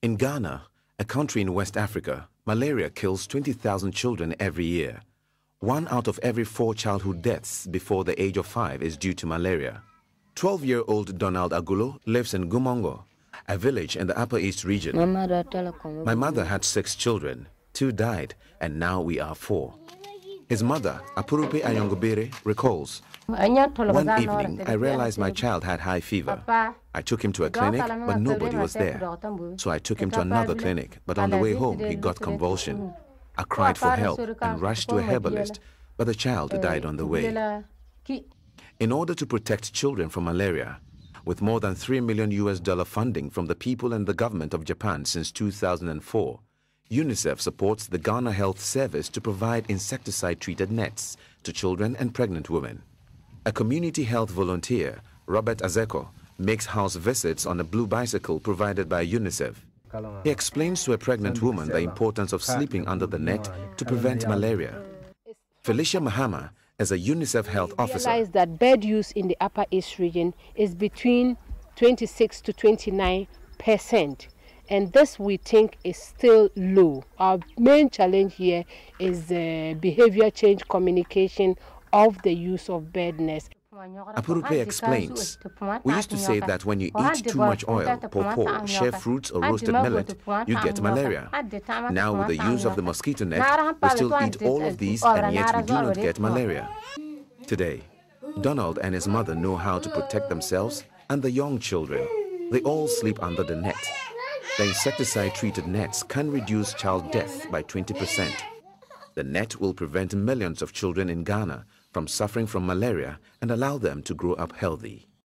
In Ghana, a country in West Africa, malaria kills 20,000 children every year. 1 out of every 4 childhood deaths before the age of 5 is due to malaria. 12-year-old Donald Agulo lives in Gumongo, a village in the Upper East region. My mother had 6 children, 2 died, and now we are 4. His mother, Apurupe Ayongobere, recalls, "One evening, I realized my child had high fever. I took him to a clinic, but nobody was there. So I took him to another clinic, but on the way home, he got convulsion. I cried for help and rushed to a herbalist, but the child died on the way." In order to protect children from malaria, with more than $3 million funding from the people and the government of Japan since 2004, UNICEF supports the Ghana Health Service to provide insecticide-treated nets to children and pregnant women. A community health volunteer, Robert Azeko, makes house visits on a blue bicycle provided by UNICEF. He explains to a pregnant woman the importance of sleeping under the net to prevent malaria. Felicia Mahama is a UNICEF health officer. Realize that bed use in the Upper East region is between 26 to 29%. And this, we think, is still low. Our main challenge here is the behavior change communication of the use of bed nets. Apurupe explains, "We used to say that when you eat too much oil, pawpaw, share fruits or roasted millet, you get malaria. Now with the use of the mosquito net, we still eat all of these and yet we do not get malaria." Today, Donald and his mother know how to protect themselves and the young children. They all sleep under the net. The insecticide-treated nets can reduce child death by 20%. The net will prevent millions of children in Ghana from suffering from malaria and allow them to grow up healthy.